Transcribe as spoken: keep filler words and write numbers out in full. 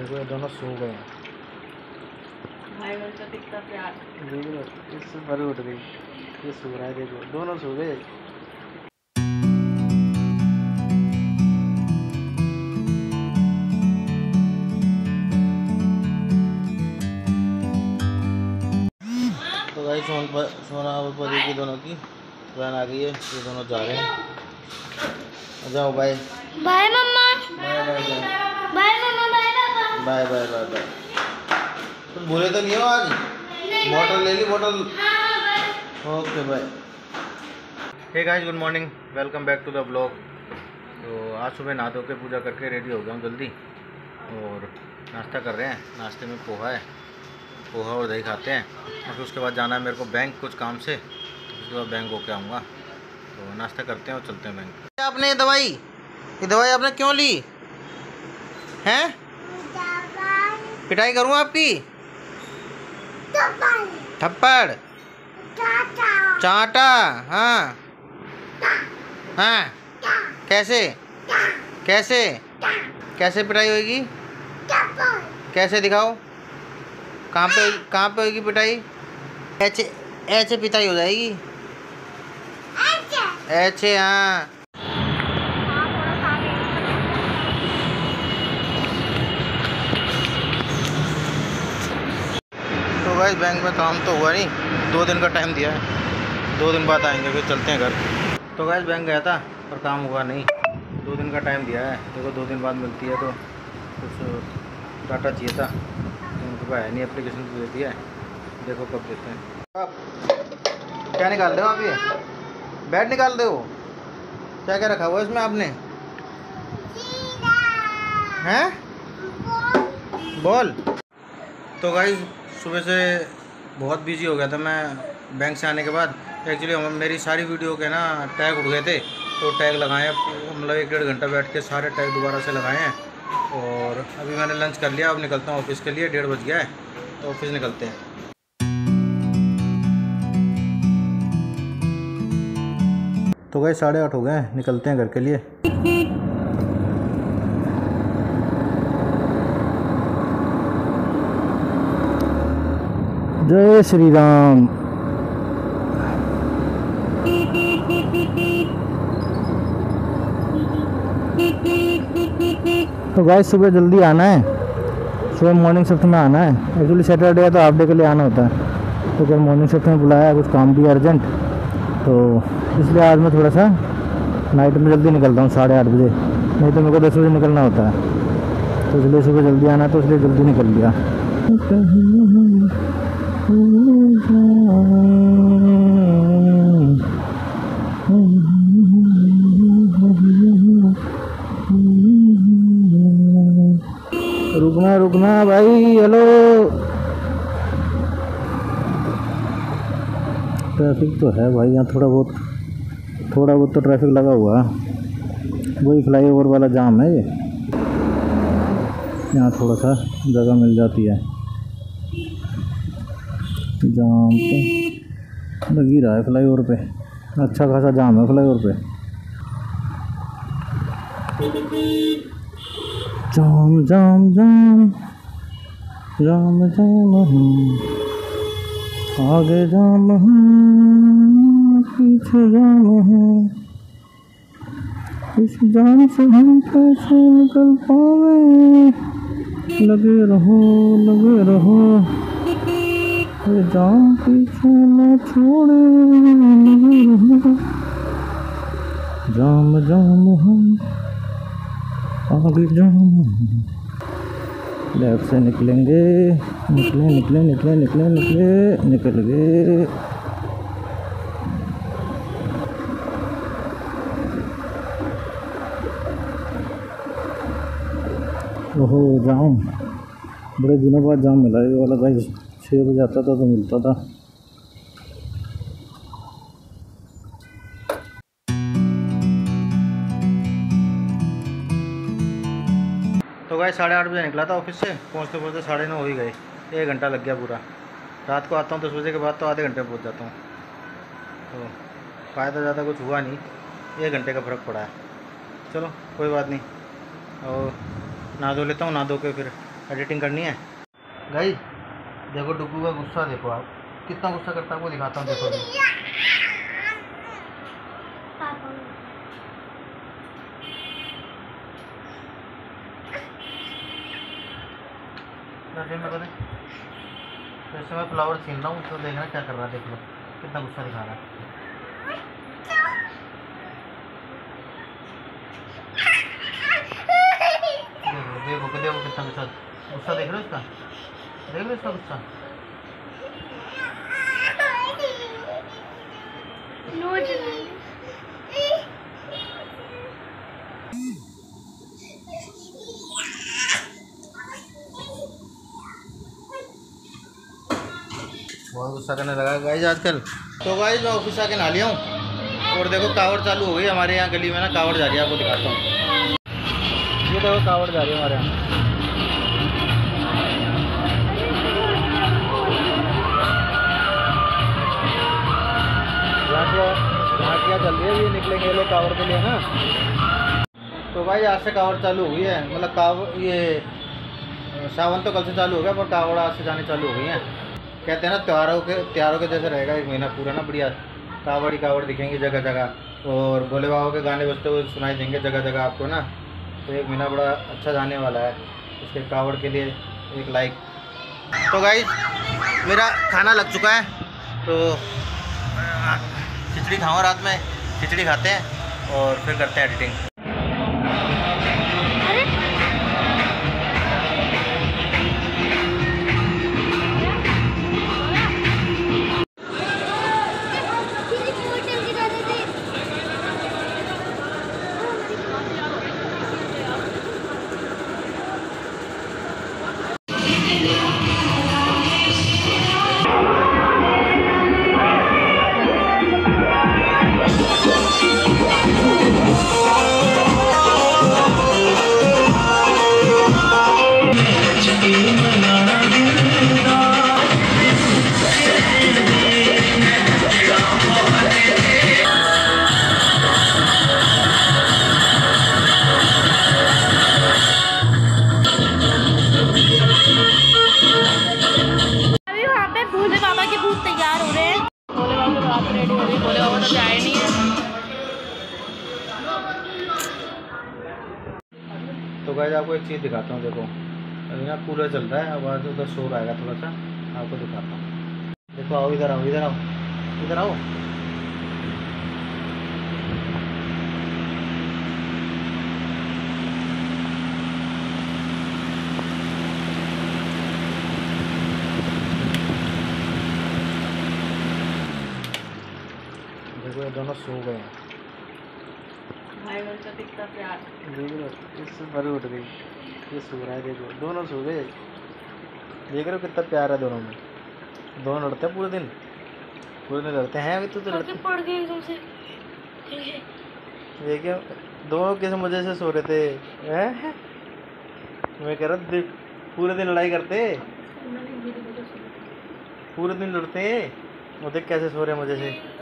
देखो ये दोनों सो गए हैं। भाई बहन का कितना प्यार। देखो इससे परे उठ गई, ये सो रहा है, देखो दोनों सो गए। तो भाई सोन पर सोना और परी की दोनों की वैन आ गई है, ये दोनों जा रहे हैं। जाओ बाय बाय मम्मा, बाय बाय बाय बाय मम्मा, बाय पापा, बाय बाय बाय बाय। तुम बोले तो नहीं हो आज? बोतल ले ली बोतल। Okay bye. Hey guys, good morning, welcome back to the blog. तो आज सुबह नहा धो के पूजा करके रेडी हो गया हूँ जल्दी, और नाश्ता कर रहे हैं। नाश्ते में पोहा है, पोहा और दही खाते हैं, और फिर उसके बाद जाना है मेरे को बैंक कुछ काम से, तो उसके बाद बैंक होके आऊँगा। तो नाश्ता करते हैं और चलते हैं बैंक। आपने ये दवाई ये दवाई आपने क्यों ली हैं? पिटाई करूँ आपकी? थप्पड़ चाटा? हाँ हाँ, कैसे कैसे कैसे पिटाई होगी? कैसे दिखाओ, कहाँ पे कहाँ पे होगी पिटाई? ऐसे ऐसे पिटाई हो जाएगी, ऐसे। हाँ तो भाई बैंक में काम तो हुआ नहीं, दो दिन का टाइम दिया है, दो दिन बाद आएंगे, फिर चलते हैं घर। तो गाइस बैंक गया था पर काम हुआ नहीं, दो दिन का टाइम दिया है। देखो दो दिन बाद मिलती है, तो कुछ डाटा चाहिए था, तो उनके पास है नहीं, एप्लीकेशन दे दिया है, देखो कब देते हैं। आप क्या निकाल रहे हो? आप ये बैट निकाल रहे हो? क्या क्या रखा हुआ है इसमें आपने? हैं? बॉल। तो गाइस सुबह से बहुत बिजी हो गया था मैं बैंक से आने के बाद। एक्चुअली मेरी सारी वीडियो के ना टैग उड़ गए थे, तो टैग लगाए, मतलब एक डेढ़ घंटा बैठ के सारे टैग दोबारा से लगाए हैं। और अभी मैंने लंच कर लिया, अब निकलता हूँ ऑफिस के लिए, डेढ़ बज गया है, तो ऑफिस निकलते हैं। तो गाइस साढ़े आठ हो गए हैं, निकलते हैं घर के लिए। जय श्री राम। तो गाइस सुबह जल्दी आना है, सुबह मॉर्निंग शिफ्ट में आना है। एक्चुअली सैटरडे है तो हाफ डे के लिए आना होता है, तो कल मॉर्निंग शिफ्ट में बुलाया है, कुछ काम भी अर्जेंट, तो इसलिए आज मैं थोड़ा सा नाइट में जल्दी निकलता हूँ, साढ़े आठ बजे। नहीं तो मेरे को दस बजे निकलना होता है, तो इसलिए सुबह जल्दी आना, तो इसलिए जल्दी निकल लिया। रुकना रुकना भाई, हेलो। ट्रैफिक तो है भाई यहाँ, थोड़ा बहुत थोड़ा बहुत तो ट्रैफिक लगा हुआ है, वही फ्लाईओवर वाला जाम है ये। यहाँ थोड़ा सा जगह मिल जाती है, जाम तो लग ही रहा है फ्लाईओवर पे, अच्छा खासा जाम है फ्लाईओवर पे। जाम जाम जाम जाम जाम हम, आगे जाम हम, पीछे जाम हम, इस जाम से हम कैसे निकल पावे? लगे रहो लगे रहो, ये जाम पीछे न छोड़े, लगे रहो। जाम जाम हम, आगे जाम। लेफ्ट से निकलेंगे, निकले निकले निकले निकले निकले निकल गए। ओहो जाम, बड़े दिनों बाद जाम मिला ये वाला भाई। छः बजे आता था तो मिलता था। तो गाइस साढ़े आठ बजे निकला था ऑफिस से, पहुंचते पहुंचते साढ़े नौ हो ही गए, एक घंटा लग गया पूरा। रात को आता हूँ दस बजे के बाद, तो आधे घंटे में पहुंच जाता हूँ, तो फ़ायदा ज़्यादा कुछ हुआ नहीं, एक घंटे का फ़र्क पड़ा है। चलो कोई बात नहीं, और नहा धो लेता हूँ, नहा धो के फिर एडिटिंग करनी है। गाइस देखो डुग्गू का गुस्सा, देखो आप कितना गुस्सा करता है, आपको दिखाता हूँ। देखो अभी वैसे मैं फ्लावर छीन रहा हूँ, तो देखना क्या कर रहा है। देख लो कितना गुस्सा दिखा रहा है। देखो देखो देखो कितना गुस्सा गुस्सा देख रहे हो इसका, देख रहे हो इसका गुस्सा। बहुत गुस्सा करने लगा गाइस आजकल। तो गाइस मैं ऑफिस आके नहा लिया हूँ और देखो कावड़ चालू हो गई हमारे यहाँ गली में ना, कावड़ जा रही है, आपको दिखाता हूँ। ये देखो कावड़ जा रही है हमारे यहाँ। झांकियाँ चल रही है, ये निकलेंगे ये लोग कावड़ के लिए ना। तो भाई आज से कावड़ चालू हुई है, मतलब कावड़ ये सावन तो कल से चालू हो गया, पर कावड़ आज से जाने चालू हो गई हैं। कहते हैं ना त्योहारों के त्योहारों के जैसे रहेगा एक महीना पूरा ना, बढ़िया कावड़ ही कावड़ दिखेंगे जगह जगह, और भोले बाबा के गाने बजते हुए सुनाई देंगे जगह जगह आपको ना। तो एक महीना बड़ा अच्छा जाने वाला है, इसके कावड़ के लिए एक लाइक। तो गाइस मेरा खाना लग चुका है, तो खिचड़ी खाऊँ, रात में खिचड़ी खाते हैं और फिर करते हैं एडिटिंग। तैयार हो रहे हैं, भोले बाबा की बात रेडी हो रही है। भोले बाबा तो आए नहीं है। तो गाइस आपको एक चीज़ दिखाता हूँ। देखो अभी ना कूलर चल रहा है, आवाज़ उधर शोर आएगा थोड़ा सा, आपको दिखाता हूँ। देखो आओ इधर आओ इधर आओ इधर आओ। देखो ये दोनों सो गए हैं। भाई बहन का कितना प्यार। देखो इससे मर उठ गई, ये सो रहा है। देखो दोनों सो गए, देख रहे हो कितना प्यार है दोनों में। दोनों लड़ते हैं पूरे दिन, पूरे दिन लड़ते हैं। अभी तो तो लड़ते पड़ गई एकदम से। देखिए दोनों किस मजे से सो रहे थे, हैं? मैं कह रहा देख पूरे दिन लड़ाई करते, पूरे दिन लड़ते हैं, वो देख कैसे सो रहे हैं मजे से।